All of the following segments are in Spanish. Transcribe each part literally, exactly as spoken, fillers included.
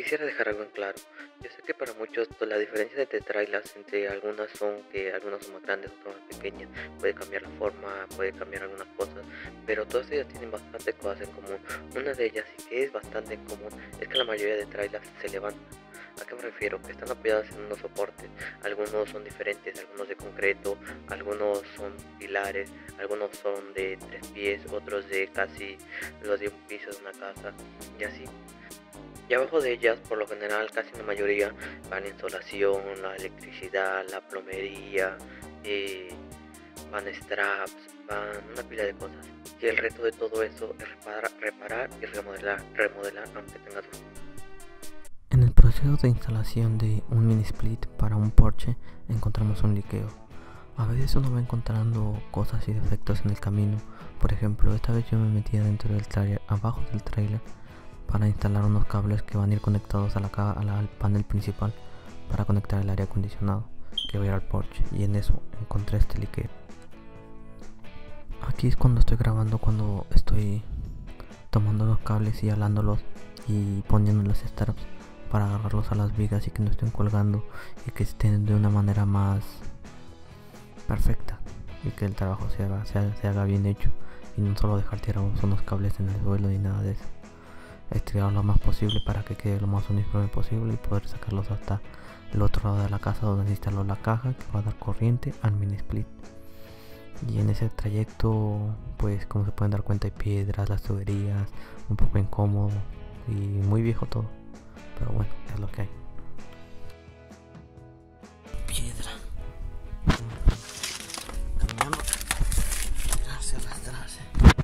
Quisiera dejar algo en claro. Yo sé que para muchos pues, la diferencia entre trailers entre algunas son que algunas son más grandes, otras más pequeñas, puede cambiar la forma, puede cambiar algunas cosas, pero todas ellas tienen bastantes cosas en común. Una de ellas, y que es bastante en común, es que la mayoría de trailers se levantan. ¿A qué me refiero? Que están apoyadas en unos soportes. Algunos son diferentes, algunos de concreto, algunos son pilares, algunos son de tres pies, otros de casi los de un piso de una casa, y así. Y abajo de ellas, por lo general, casi la mayoría, van la insolación, la electricidad, la plomería, eh, van straps, van una pila de cosas. Y el reto de todo eso es reparar, reparar y remodelar, remodelar aunque tengas un... En el proceso de instalación de un mini split para un Porsche encontramos un liqueo. A veces uno va encontrando cosas y defectos en el camino. Por ejemplo, esta vez yo me metí dentro del trailer, abajo del trailer, para instalar unos cables que van a ir conectados a la, a la, al panel principal para conectar el aire acondicionado que va a ir al Porsche, y en eso encontré este liqueo. Aquí es cuando estoy grabando, cuando estoy tomando los cables y alándolos y poniendo los straps para agarrarlos a las vigas y que no estén colgando y que estén de una manera más perfecta y que el trabajo se haga, se haga, se haga bien hecho, y no solo dejar tirados unos cables en el suelo ni nada de eso. Estirarlo lo más posible para que quede lo más uniforme posible y poder sacarlos hasta el otro lado de la casa, donde se instaló la caja que va a dar corriente al mini split. Y en ese trayecto, pues como se pueden dar cuenta, hay piedras, las tuberías, un poco incómodo y muy viejo todo, pero bueno, es lo que hay. Piedra caminando, arrastrarse, arrastrarse.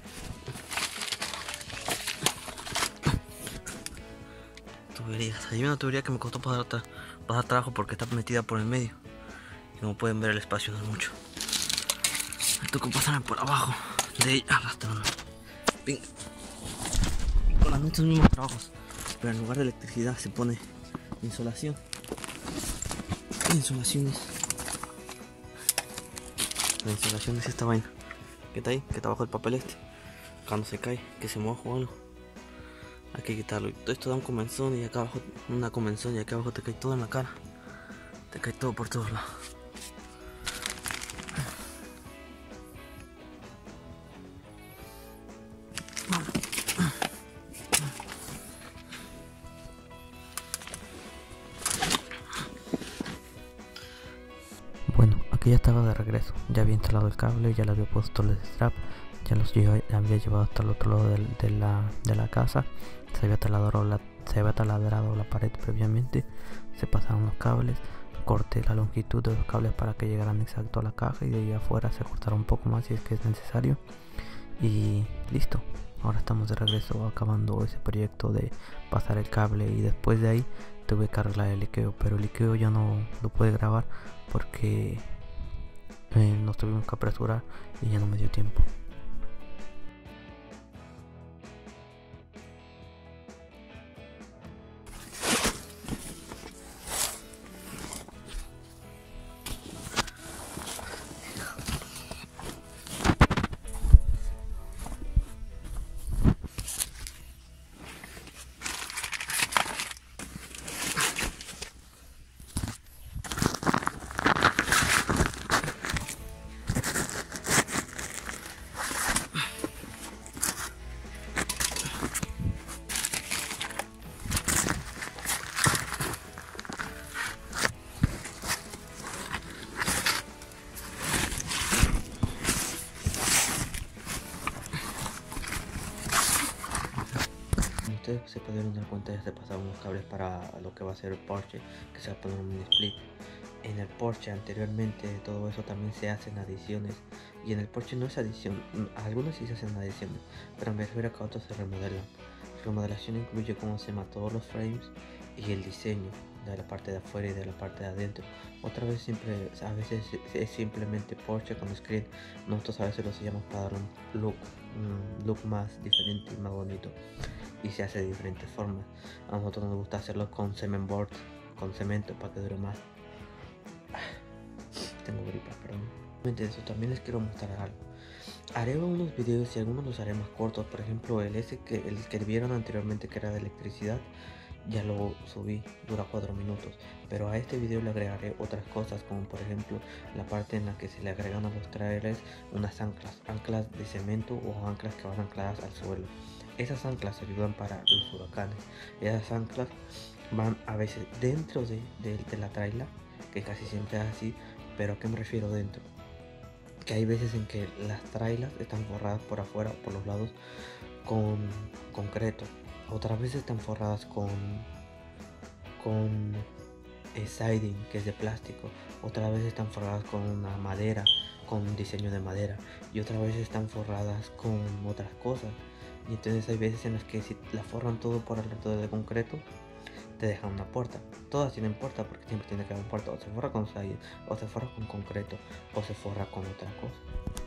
Tuberías. Hay una tubería que me costó pasar, tra pasar trabajo porque está metida por el medio. Y como pueden ver, el espacio no es mucho. Me tocó pasarme por abajo de ella arrastrando. Con las mismos mismos trabajos, pero en lugar de electricidad se pone insolación. Insolaciones. La insolación es esta vaina que está ahí, que está abajo del papel este. Cuando se cae, que se moja o algo, hay que quitarlo. Y todo esto da un comenzón, y acá abajo una comenzón, y acá abajo te cae todo en la cara. Te cae todo por todos lados. Bueno, aquí ya estaba de regreso. Ya había instalado el cable, ya le había puesto el strap, ya los ya había llevado hasta el otro lado de, de, la, de la casa. Se había taladrado la, se había taladrado la pared previamente. Se pasaron los cables, corté la longitud de los cables para que llegaran exacto a la caja, y de ahí afuera se cortaron un poco más si es que es necesario. Y listo. Ahora estamos de regreso acabando ese proyecto de pasar el cable, y después de ahí tuve que arreglar el liqueo, pero el liqueo ya no lo pude grabar porque eh, nos tuvimos que apresurar y ya no me dio tiempo. Ustedes se pudieron dar cuenta, ya se pasaron los cables para lo que va a ser el Porsche, que se va a poner un mini split. En el Porsche anteriormente todo eso también se hacen adiciones, y en el Porsche no es adición, algunos sí se hacen adiciones, pero me refiero a que otros se remodelan. Remodelación incluye, como se llama, todos los frames y el diseño de la parte de afuera y de la parte de adentro. Otra vez siempre, a veces es simplemente Porsche con screen. Nosotros a veces lo hacemos para dar un look, un look más diferente y más bonito, y se hace de diferentes formas. A nosotros nos gusta hacerlo con cement board, con cemento, para que dure más. Tengo gripa, perdón. De eso también les quiero mostrar algo. Haré unos videos y algunos los haré más cortos. Por ejemplo, el ese que el que vieron anteriormente, que era de electricidad, ya lo subí, dura cuatro minutos, pero a este video le agregaré otras cosas, como por ejemplo la parte en la que se le agregan a los trailers unas anclas, anclas de cemento o anclas que van ancladas al suelo. Esas anclas ayudan para los huracanes. Esas anclas van a veces dentro de, de, de la trailer, que casi siempre es así, pero ¿a qué me refiero dentro? Que hay veces en que las trailers están forradas por afuera, por los lados, con concreto. Otras veces están forradas con con eh, siding, que es de plástico. Otras veces están forradas con una madera, con un diseño de madera, y otras veces están forradas con otras cosas. Y entonces hay veces en las que si la forran todo por alrededor de concreto, te dejan una puerta. Todas tienen puerta porque siempre tiene que haber puerta. O se forra con siding, o se forra con concreto, o se forra con otra cosa.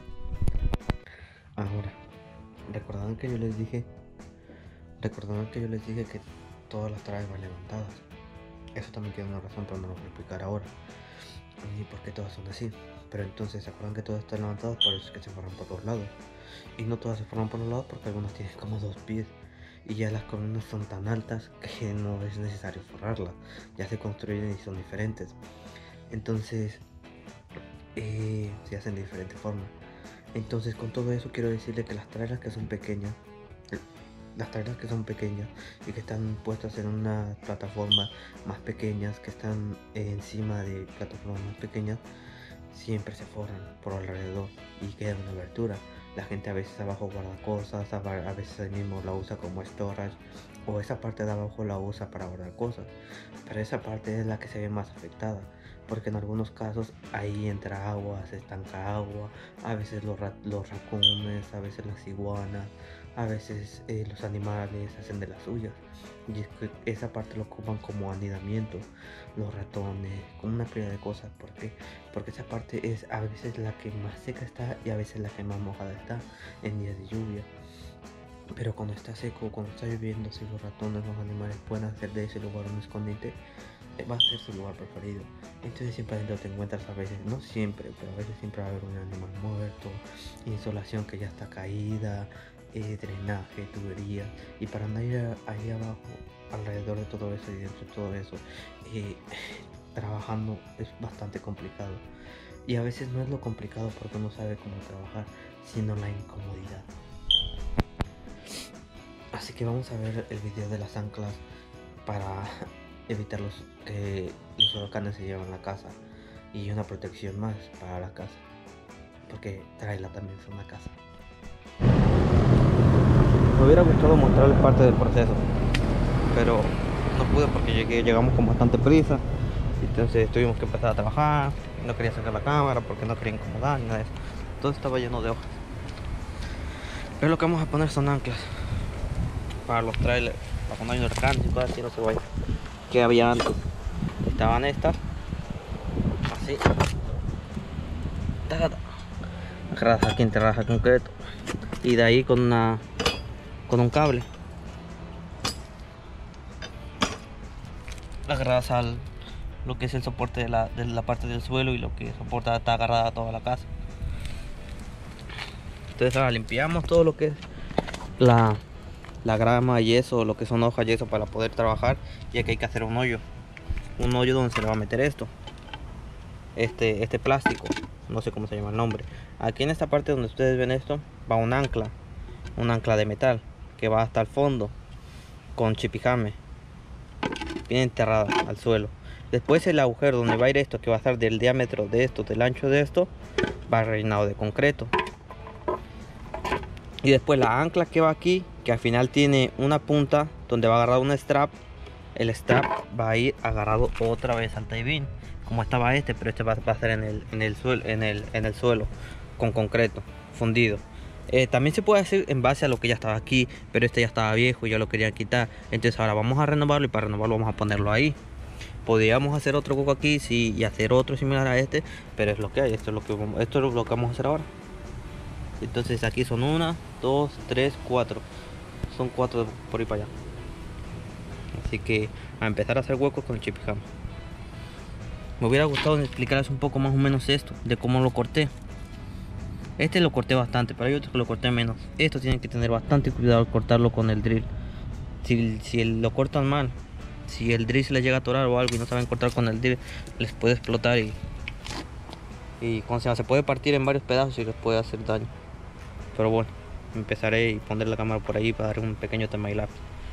Ahora, recordaban que yo les dije recordaban que yo les dije que todas las traves van levantadas. Eso también tiene una razón, pero no lo voy a explicar ahora ni por qué todas son así. Pero entonces se acuerdan que todas están levantadas, por eso es que se forran por los lados. Y no todas se forran por los lados porque algunas tienen como dos pies, y ya las columnas son tan altas que no es necesario forrarlas, ya se construyen y son diferentes. Entonces eh, se hacen de diferente forma. Entonces con todo eso quiero decirle que las trailers que son pequeñas Las trailers que son pequeñas y que están puestas en una plataforma más pequeñas, que están eh, encima de plataformas más pequeñas, siempre se forran por alrededor y queda una abertura. La gente a veces abajo guarda cosas, a veces ahí mismo la usa como storage, o esa parte de abajo la usa para guardar cosas, pero esa parte es la que se ve más afectada, porque en algunos casos ahí entra agua, se estanca agua, a veces los, ra los racunes, a veces las iguanas, a veces eh, los animales hacen de las suyas, y es que esa parte lo ocupan como anidamiento, los ratones, como una cantidad de cosas. ¿Por qué? Porque esa parte es a veces la que más seca está y a veces la que más mojada está en días de lluvia. Pero cuando está seco, cuando está lloviendo, si los ratones, los animales pueden hacer de ese lugar un escondite, va a ser su lugar preferido. Entonces siempre adentro te encuentras, a veces, no siempre, pero a veces siempre va a haber un animal muerto, insolación que ya está caída, eh, drenaje, tubería, y para andar ahí abajo, alrededor de todo eso y dentro de todo eso, eh, trabajando es bastante complicado. Y a veces no es lo complicado porque uno sabe cómo trabajar, sino la incomodidad. Así que vamos a ver el video de las anclas para evitar los, que los huracanes se lleven la casa, y una protección más para la casa, porque traerla también es una casa. Me hubiera gustado mostrarles parte del proceso, pero no pude porque llegué, llegamos con bastante prisa, entonces tuvimos que empezar a trabajar. No quería sacar la cámara porque no quería incomodar ni nada de eso. Todo estaba lleno de hojas. Pero lo que vamos a poner son anclas para los trailers, para cuando hay huracanes y cosas así no se vayan. Que había antes, estaban estas así, agarradas aquí, enterradas al concreto, y de ahí con una con un cable agarradas al lo que es el soporte de la, de la parte del suelo, y lo que soporta está agarrada a toda la casa. Entonces ahora limpiamos todo lo que es la la grama y eso, lo que son hojas y eso, para poder trabajar. Y aquí hay que hacer un hoyo, un hoyo donde se le va a meter esto, este, este plástico, no sé cómo se llama el nombre. Aquí en esta parte donde ustedes ven esto, va un ancla, un ancla de metal que va hasta el fondo con chipijame, bien enterrada al suelo. Después el agujero donde va a ir esto, que va a estar del diámetro de esto, del ancho de esto, va rellenado de concreto. Y después la ancla que va aquí, que al final tiene una punta donde va a agarrar un strap. El strap va a ir agarrado otra vez al tie-beam, como estaba este, pero este va a estar en el, en el, suelo, en el, en el suelo con concreto fundido. Eh, también se puede hacer en base a lo que ya estaba aquí, pero este ya estaba viejo y ya lo quería quitar. Entonces ahora vamos a renovarlo, y para renovarlo vamos a ponerlo ahí. Podríamos hacer otro hueco aquí, sí, y hacer otro similar a este, pero es lo que hay. Esto es lo que vamos, esto es lo que vamos a hacer ahora. Entonces aquí son una, dos, tres, cuatro. Son cuatro por ahí para allá. Así que a empezar a hacer huecos con el chipijama. Me hubiera gustado explicarles un poco más o menos esto, de cómo lo corté. Este lo corté bastante, pero hay otro que lo corté menos. Esto tienen que tener bastante cuidado al cortarlo con el drill. Si, si lo cortan mal, si el drill se les llega a atorar o algo y no saben cortar con el drill, les puede explotar y y como se llama, se puede partir en varios pedazos y les puede hacer daño. Pero bueno, empezaré y pondré la cámara por ahí para dar un pequeño timelapse.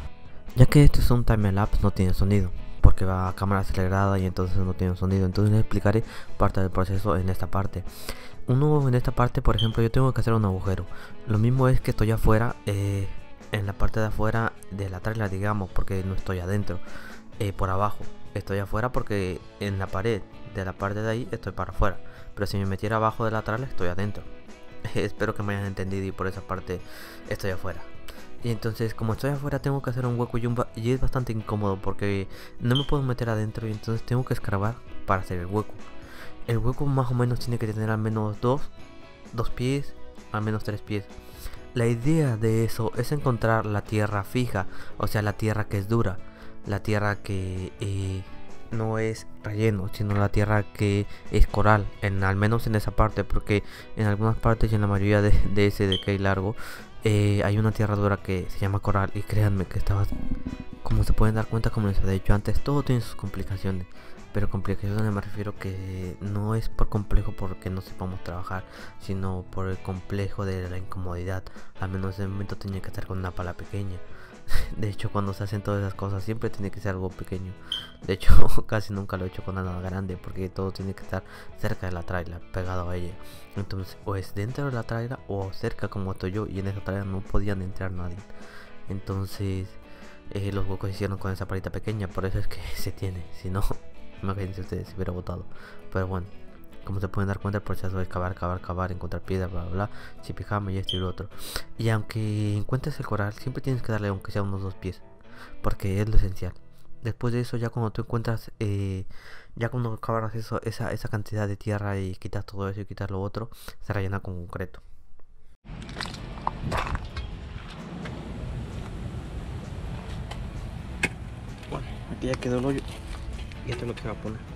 Ya que este es un timelapse, no tiene sonido porque va a cámara acelerada y entonces no tiene sonido. Entonces les explicaré parte del proceso en esta parte. Uno en esta parte, por ejemplo, yo tengo que hacer un agujero. Lo mismo es que estoy afuera, eh, en la parte de afuera de la trailer, digamos, porque no estoy adentro, eh, por abajo. Estoy afuera porque en la pared de la parte de ahí estoy para afuera. Pero si me metiera abajo de la trailer estoy adentro. Espero que me hayan entendido y por esa parte estoy afuera. Y entonces como estoy afuera tengo que hacer un hueco y, un ba y es bastante incómodo porque no me puedo meter adentro y entonces tengo que escarbar para hacer el hueco. El hueco más o menos tiene que tener al menos dos, dos pies, al menos tres pies. La idea de eso es encontrar la tierra fija, o sea la tierra que es dura, la tierra que eh, no es relleno, sino la tierra que es coral, en, al menos en esa parte, porque en algunas partes y en la mayoría de, de ese de que hay largo, eh, hay una tierra dura que se llama coral y créanme que estaba, como se pueden dar cuenta, como les he dicho antes, todo tiene sus complicaciones. Pero complicaciones me refiero que no es por complejo porque no sepamos trabajar, sino por el complejo de la incomodidad. Al menos de momento tenía que estar con una pala pequeña. De hecho, cuando se hacen todas esas cosas siempre tiene que ser algo pequeño. De hecho, casi nunca lo he hecho con nada grande porque todo tiene que estar cerca de la trailer, pegado a ella. Entonces, o es dentro de la trailer o cerca como estoy yo, y en esa trailer no podían entrar nadie. Entonces, eh, los huecos se hicieron con esa palita pequeña, por eso es que se tiene. Si no, imagínense ustedes si hubiera botado. Pero bueno, como se pueden dar cuenta, el proceso es cavar, cavar, cavar, encontrar piedra, bla, bla, bla, chipijama y esto y lo otro. Y aunque encuentres el coral, siempre tienes que darle aunque sea unos dos pies, porque es lo esencial. Después de eso, ya cuando tú encuentras, eh, ya cuando cavas eso, esa, esa cantidad de tierra y quitas todo eso y quitas lo otro, se rellena con concreto. Bueno, aquí ya quedó el hoyo y esto es lo que va a poner.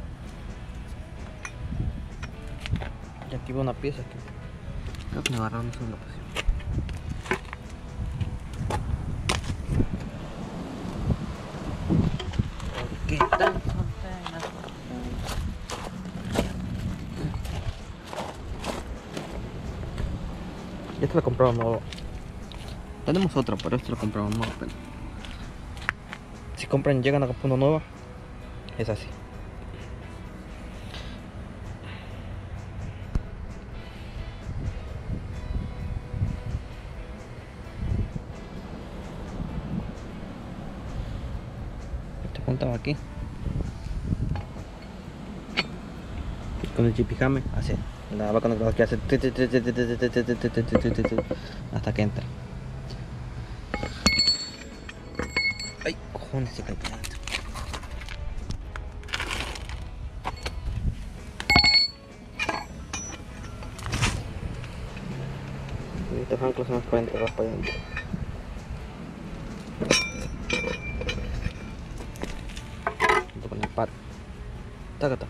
Y aquí va una pieza que creo que me agarraron en la posición. ¿Qué tal? Esta la compramos nueva. Tenemos otra, pero esta la compramos nueva. Pero si compran, llegan a comprar una nueva, es así. Juntaba aquí con el chipijame, así la vaca no que hace hasta que entra. Ay, cojones, se cae. Estos anclos se nos pueden entrar para adentro. Con el pad, tácata.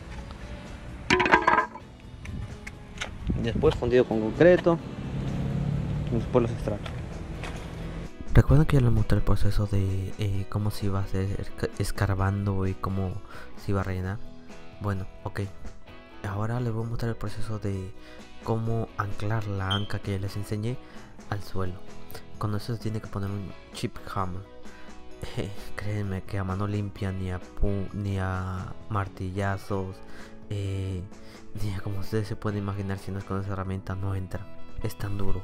Después fundido con concreto y después los extractos. Recuerden que ya les mostré el proceso de eh, cómo se iba a hacer escarbando y cómo se iba a rellenar. Bueno, ok. Ahora les voy a mostrar el proceso de cómo anclar la anca que ya les enseñé al suelo. Con eso se tiene que poner un chip hammer. Eh, créanme que a mano limpia, ni a pu ni a martillazos, eh, ni a como ustedes se pueden imaginar, si no es con esa herramienta, no entra. Es tan duro.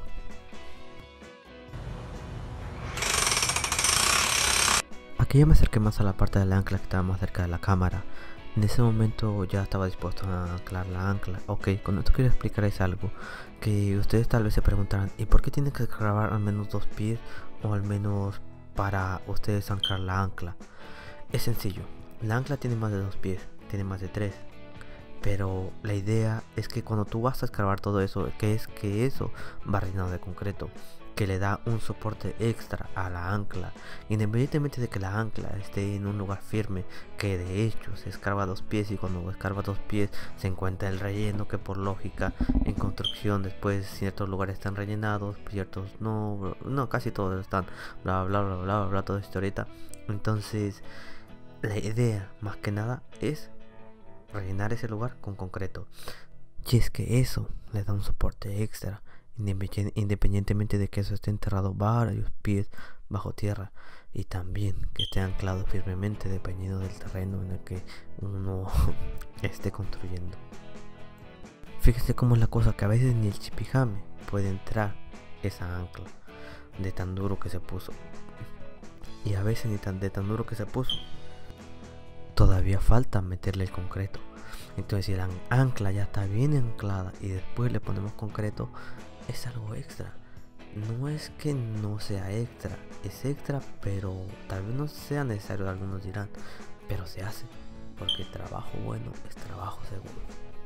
Aquí ya me acerqué más a la parte del ancla que estaba más cerca de la cámara. En ese momento ya estaba dispuesto a anclar la ancla. Ok, con esto quiero explicarles algo que ustedes tal vez se preguntarán: ¿y por qué tienen que grabar al menos dos pies o al menos para ustedes anclar la ancla? Es sencillo, la ancla tiene más de dos pies, tiene más de tres, pero la idea es que cuando tú vas a escarbar todo eso, que es que eso va rellenado de concreto, que le da un soporte extra a la ancla, independientemente de que la ancla esté en un lugar firme, que de hecho se escarba dos pies, y cuando escarba dos pies se encuentra el relleno, que por lógica en construcción después ciertos lugares están rellenados, ciertos no, no casi todos están, bla bla bla bla bla, bla toda esta historieta. Entonces La idea más que nada es rellenar ese lugar con concreto. Y es que eso le da un soporte extra, independientemente de que eso esté enterrado varios pies bajo tierra, y también que esté anclado firmemente dependiendo del terreno en el que uno esté construyendo. Fíjese cómo es la cosa, que a veces ni el chipijame puede entrar esa ancla de tan duro que se puso, y a veces ni tan de tan duro que se puso todavía falta meterle el concreto. Entonces si la ancla ya está bien anclada y después le ponemos concreto, es algo extra. No es que no sea extra, es extra, pero tal vez no sea necesario, algunos dirán, pero se hace, porque trabajo bueno es trabajo seguro.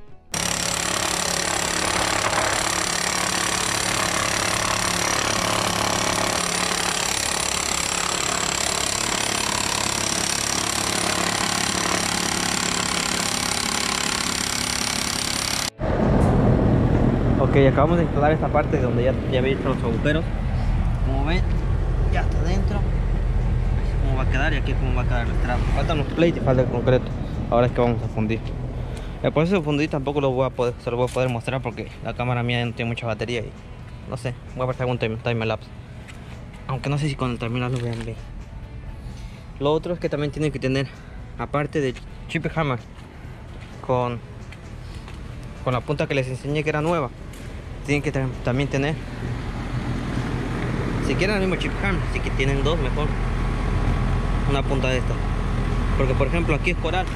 Ok, acabamos de instalar esta parte donde ya, ya había hecho los agujeros. Como ven, ya está dentro. Así como va a quedar, y aquí como va a quedar el tramo. Faltan los plates y falta el concreto. Ahora es que vamos a fundir. El proceso de fundir tampoco lo voy a poder, se lo voy a poder mostrar porque la cámara mía no tiene mucha batería y no sé, voy a prestar un time, time lapse. Aunque no sé si con el time lapse lo vean bien. Lo otro es que también tienen que tener, aparte de chip hammer con, con la punta que les enseñé que era nueva, tienen que también tener, si quieren el mismo chip hammer, si que tienen dos, mejor una punta de esta, porque por ejemplo aquí es coral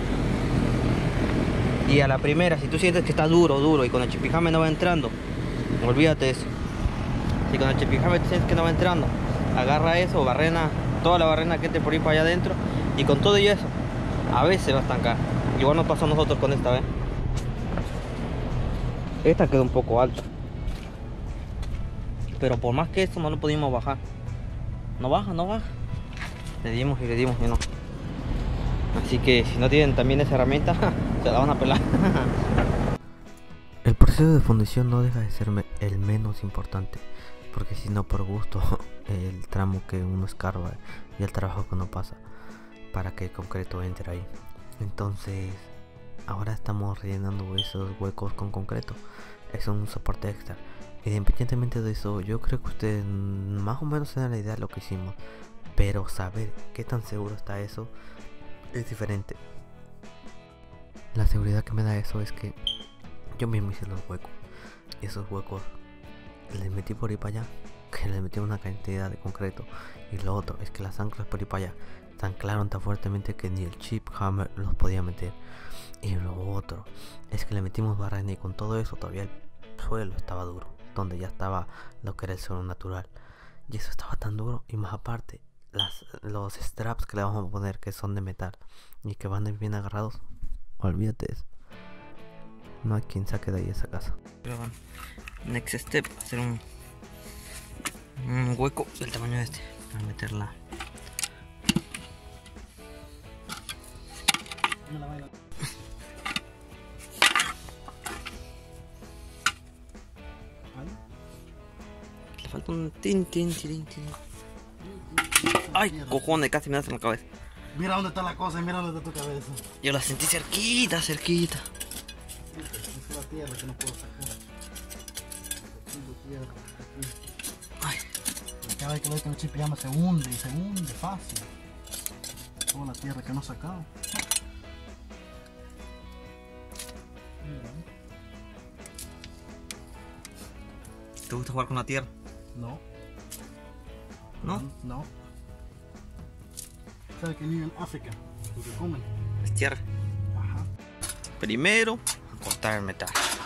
y a la primera, si tú sientes que está duro, duro y con el chip hammer no va entrando, olvídate de eso. Si con el chip hammer tú sientes que no va entrando, agarra eso, barrena, toda la barrena que esté por ahí para allá adentro, y con todo y eso a veces va a estancar. Igual nos pasó a nosotros con esta vez. Esta quedó un poco alta, pero por más que eso no lo pudimos bajar. No baja, no baja. Le dimos y le dimos y no. Así que si no tienen también esa herramienta, se la van a pelar. El proceso de fundición no deja de ser el menos importante, porque si no, por gusto, el tramo que uno escarba y el trabajo que uno pasa para que el concreto entre ahí. Entonces ahora estamos rellenando esos huecos con concreto. Es un soporte extra. Independientemente de eso, yo creo que ustedes más o menos tienen la idea de lo que hicimos, pero saber qué tan seguro está eso es diferente. La seguridad que me da eso es que yo mismo hice los huecos, y esos huecos les metí por ahí para allá, que les metí una cantidad de concreto. Y lo otro es que las anclas por ahí para allá se anclaron tan fuertemente que ni el chip hammer los podía meter. Y lo otro es que le metimos barrena, y con todo eso todavía el suelo estaba duro, donde ya estaba lo que era el suelo natural, y eso estaba tan duro. Y más aparte, las, los straps que le vamos a poner, que son de metal y que van bien agarrados, olvídate de eso. No hay quien saque de ahí esa casa. Pero bueno, next step, hacer un, un hueco del tamaño de este para meterla. Le falta un tin, tin, tin, tin. Ay, cojones, casi me das en la cabeza. Mira dónde está la cosa y mira dónde está tu cabeza. Yo la sentí cerquita, cerquita. Es la tierra que no puedo sacar. Tierra, Ay. cada vez que lo doy con el chip llama se hunde y se hunde fácil. Toda la tierra que no he sacado. ¿Te gusta jugar con la tierra? No. ¿No? No. ¿Sabes que ni en África lo que comen? Es tierra. Ajá. Primero, cortar el metal.